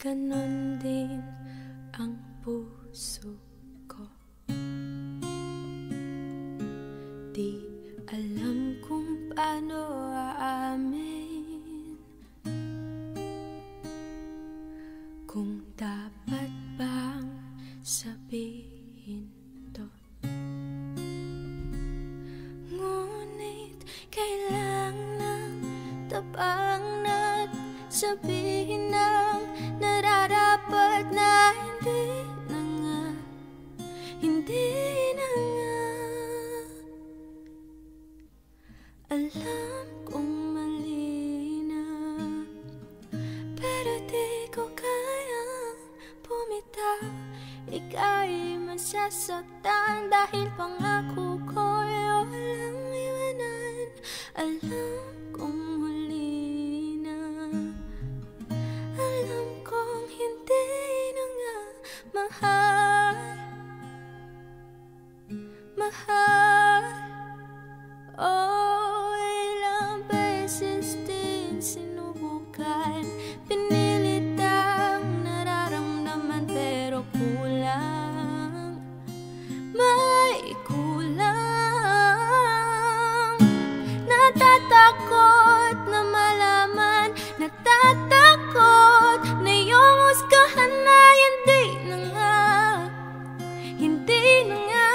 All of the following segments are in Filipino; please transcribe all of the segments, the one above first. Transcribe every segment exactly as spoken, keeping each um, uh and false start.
ganon din ang puso ko. Di alam kung paano aamin, kung dapat bang sabihin to. Ngunit kailangan tabang na't sabihin ang nararapat na hindi na nga, hindi na nga. Alam kong mali na, pero di ko kayang bumitaw. Ika'y masasaktan dahil pangako ko'y walang iwanan. Alam kong huli na, alam kong hindi na nga mahal, mahal. Oh, ilang beses din sinubukan, pinilit ang nararamdaman, pero kulang, may kulang. Natatakot na malaman, natatakot na iyong husgahan na hindi na nga, hindi na nga.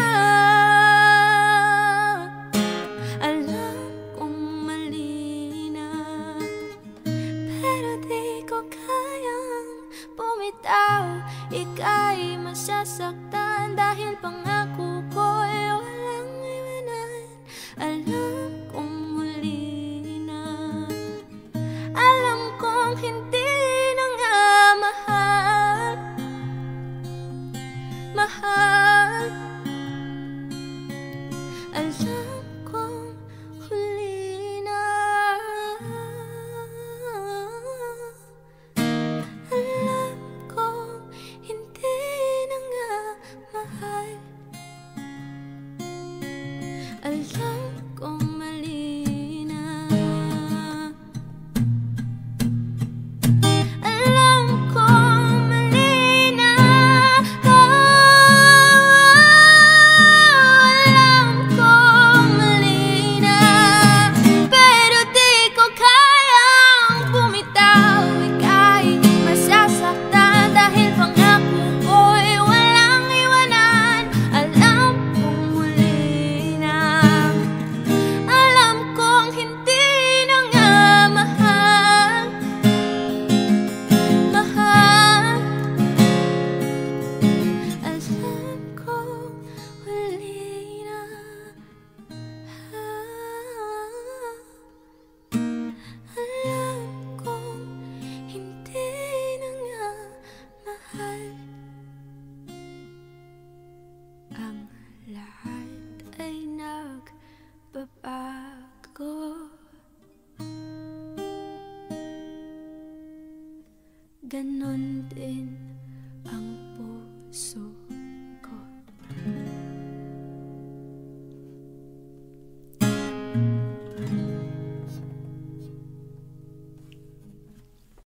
Alam kong mali na, pero di ko kayang bumitaw. Ika'y masasaktan dahil pangako ko'y walang iwanan. Alam kong muli na, alam kong hindi na nga mahal, mahal.